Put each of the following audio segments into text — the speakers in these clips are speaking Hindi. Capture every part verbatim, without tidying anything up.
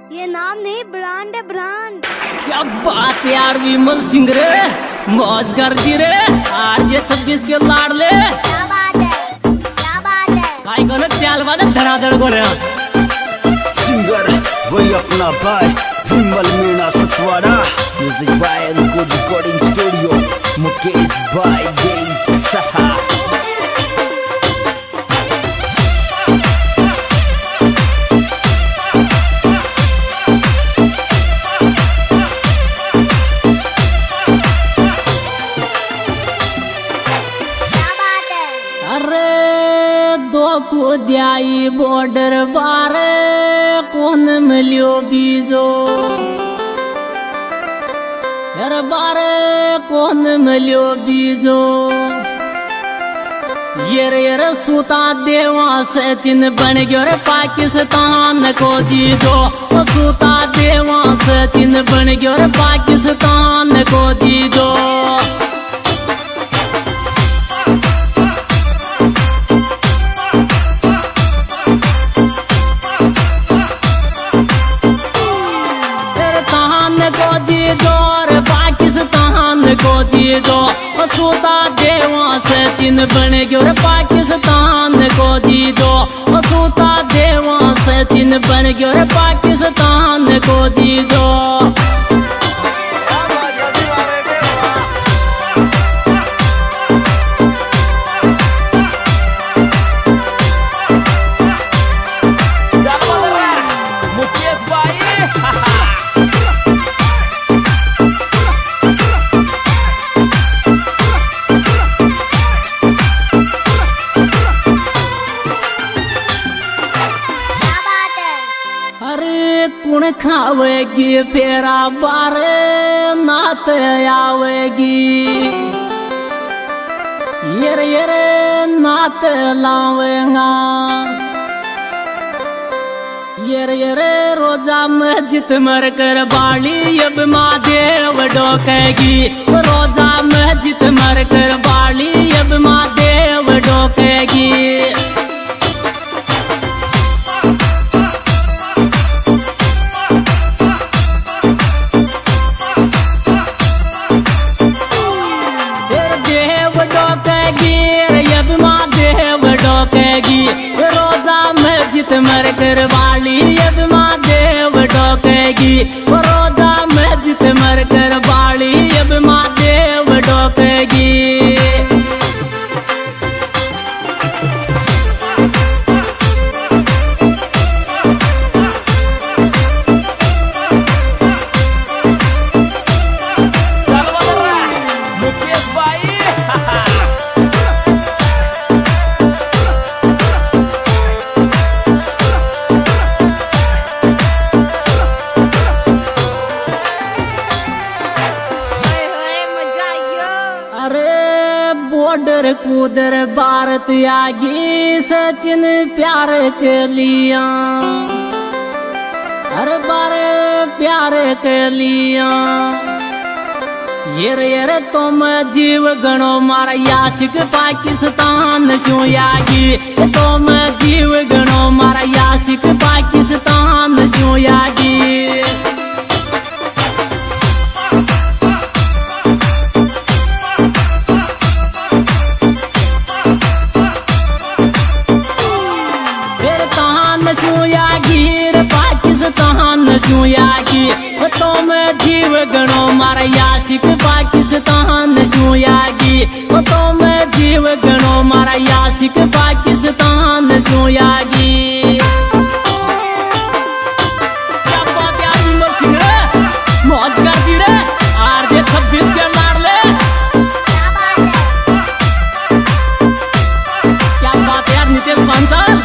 ये नाम नहीं, ब्रांड है, ब्रांड। क्या बात यार विमल सिंह रे, मौज कर दी रे, आर जे छब्बीस के लाडले। क्या बात है, क्या बात है। भाई को चाल वाले धड़ाधड़ को रे सिंगर वही अपना भाई Vimal Meena Satwara. Music by good recording studio Mukesh भाई गई सहा। को द्याई बॉर्डर बारे कौन मिलियो बीजो, यार बारे कौन मिलियो बीजो। ये रे सूता देवा से चिन्ह बन गयो रे पाकिस्तान को जीजो। सूता देवा से चिन्ह बन गयो रे पाकिस्तान को जीजो। को जीजो सूता देवा से चिन्ह बन गयो रे पाकिस्तान को जीजो। सूता देवा से चिन्ह बन गयो रे पाकिस्तान को जीजो। कुण खावेगी फेरा बारे नात आवेगी। येरे येरे नात लावेगा। येरे येरे रोजा मस्जिद मर कर बाली अब महादेव डोकेगी। रोजा मस्जिद मर कर बाली अब महादेव डोकेगी। रोजा मस्जिद मर कर वाली अब महादेव डोकेगी। रोजा मस्जिद मर कर वाली अब महादेव डोकेगी। बॉर्डर कूदर भारत आगी सचिन प्यार के लिया। हर बार प्यार के लिया। ये रे तुम जीव गणो मारा यासिक पाकिस्तान शो यागी। तुम जीव गणो मारा यासिक पाकिस्तान शो यागी। तुम जीव गणो मारा यासिक पाकिस्तान शो यागी। तुम जीव गणो मारा यासिक पाकिस्तान शो यागी। क्या बात यार विमल सिंह रे, मौज कर दी रे, आर जे छब्बीस के लाडले। क्या बात यार नितेश बंसल।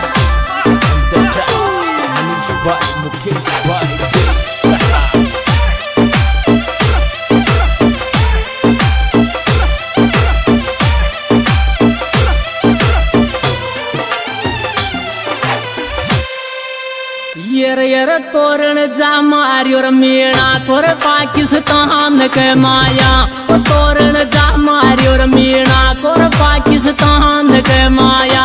येर येर तोरण जा मारियो रे मीणा तोर पाकिस्तान के माया। तोरण जा मारियो रे मीणा तोर पाकिस्तान के माया।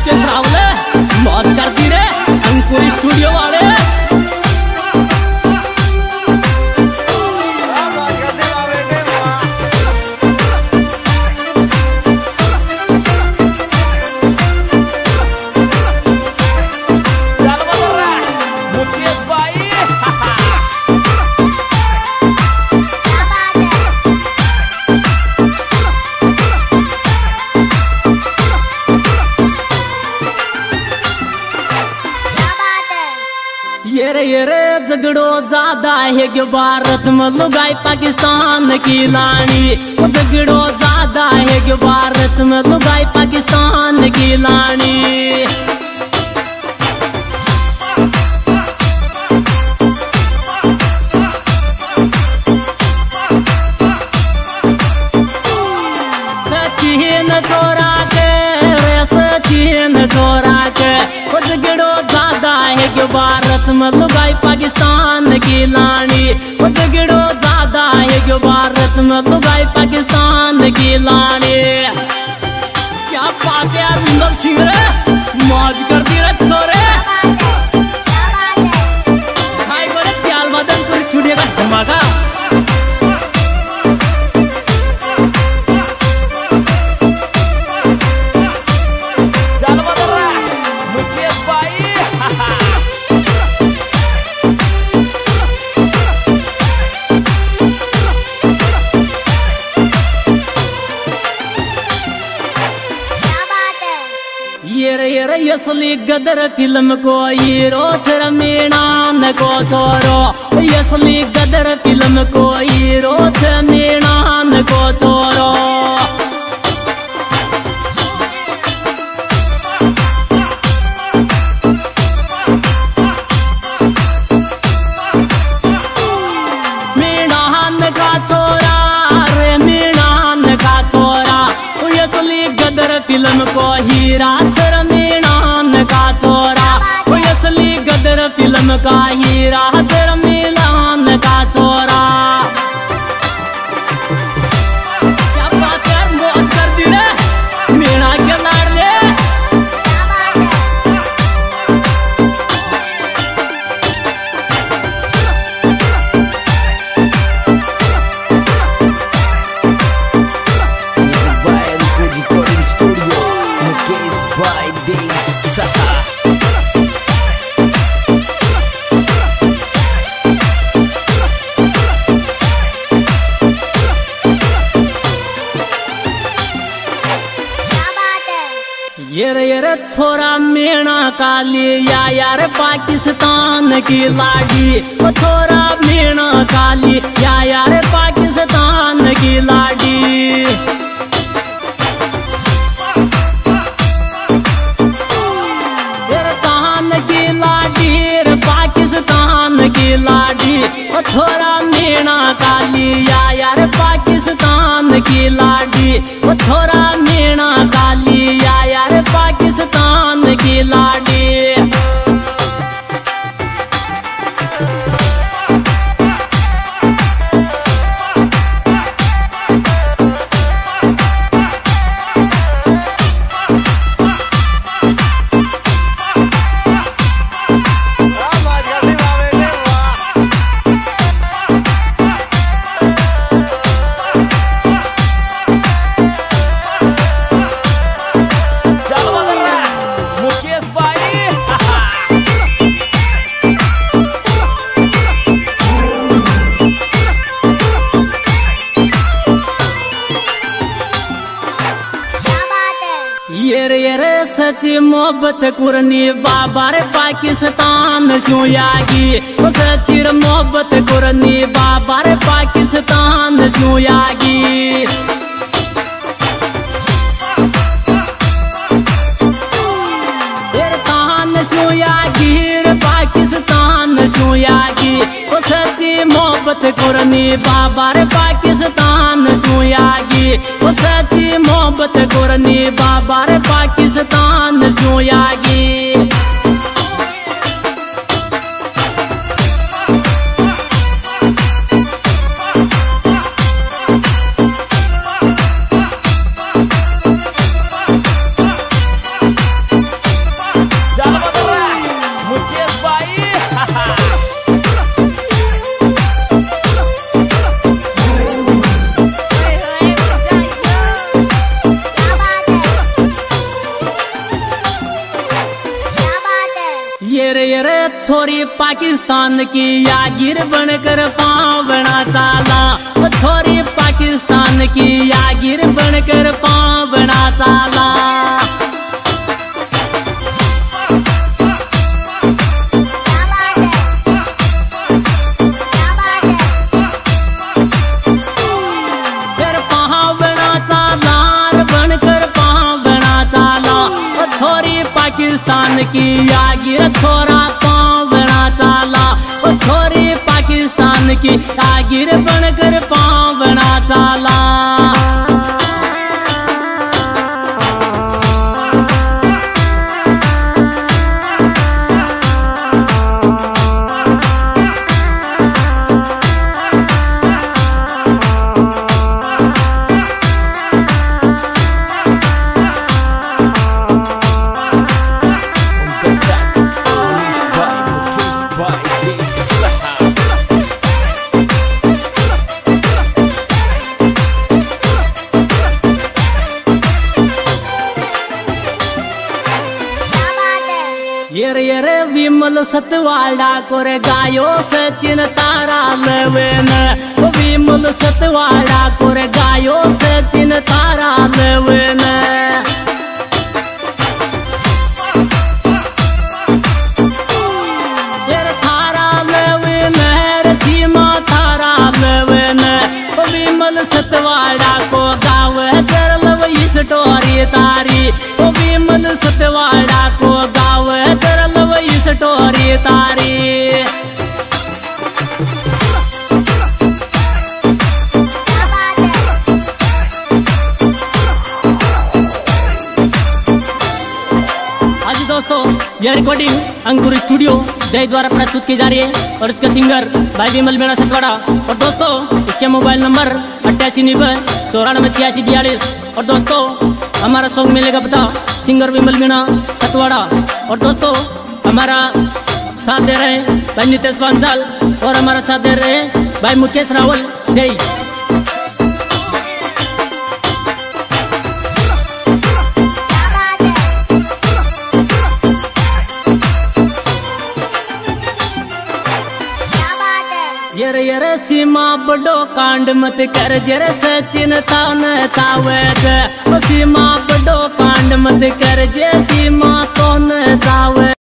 राकेश रावले मौज करती रे अंकुर स्टूडियो वाले। ये रे ये रे झगड़ो ज्यादा है कि भारत में लुगाई पाकिस्तान की लानी। वो झगड़ो ज्यादा है कि भारत में लुगाई पाकिस्तान की लानी। सचिन चोरा के रे सचिन चोरा के वो झगड़ो ज्यादा है कि भारत में लुगाई पाकिस्तान की लानी। वो झगड़ो ज्यादा है कि भारत में लुगाई पाकिस्तान की लानी। क्या बात है यार विमल सिंह रे मौज करती रे छोरे। भाई बड़े ख्याल मदन पूरी स्टूडियो का धमाका। ये रे ये रे असली गदर फिल्म को हीरो मीणा न को छोरो। असली गदर फिल्म को हीरो मीणा न को छोरो। मीणान का छोरा रे मीणान का छोरा। असली गदर फिल्म को हीरा मीणान का छोरा। असली गदर फिल्म का हीरा मीणान का छोरा। क्या बात है मौज कर दी रे मीणा के लाडले। ये रे ये रे छोरा मीणा काली या यार पाकिस्तान की लाडी। वो छोरा मीणा काली या यार पाकिस्तान की लाडी। कान की लाडी रे पाकिस्तान की लाडी। वो छोरा मीणा काली या यार पाकिस्तान की लाडी। वो छोरा मीणा काली या यार पाकिस्तान की लाडी। ये रे ये रे सच्ची मोहब्बत कुरनी बाबा रे पाकिस्तान शू यागी। वो सच्ची मोहब्बत कुरनी बाबा रे पाकिस्तान शू यागी। पाकिस्तान शू यागी। वो सच्ची मोहब्बत कुरनी बाबा रे पाकिस्तान शू यागी। वो सच्ची मोहब्बत कुरनी बाबा रे पाकिस्तान शू यागी। ये रे ये रे छोरी पाकिस्तान की यागिर बनकर पाँव बना चाला, छोरी पाकिस्तान की यागिर बनकर पाँव बना चाला। फिर पाँव बना चाला बनकर पाँव बना चाला, छोरी पाकिस्तान की यागिर छोरा पाँव बना चाला, ओ छोरी पाकिस्तान की यागिर बनकर पाँव बना चाला। ये रे ये रे विमल सतवाड़ा कोरे गायो सचिन तारा लेवेन, विमल सतवाड़ा कोरे गायो सचिन तारा लेवेन। थारा लेवेन सीमा थारा लेवेन, विमल सतवाड़ा को गावे कर लवई स्टोरी तारी, विमल सतवाड़ा को गावे कर लवई स्टोरी तारी। आज दोस्तों यह रिकॉर्डिंग अंकुर स्टूडियो दही द्वारा प्रस्तुत की जा रही है और इसका सिंगर भाई विमल मीणा सतवाड़ा। और दोस्तों इसके मोबाइल नंबर अट्ठासी निबे चौरानवे छियासी बयालीस। और दोस्तों हमारा सॉन्ग मिलेगा पता सिंगर विमल मीणा सतवाड़ा। और दोस्तों हमारा साथ दे रहे हैं भाई नितेश बांसल और हमारा साथ दे रहे हैं भाई मुकेश रावल दही। ये रे ये रे सीमा बड़ो कांड मत कर जरे सचिन तान तावे, सीमा बड़ो कांड मत कर जे सीमा तो न तावे।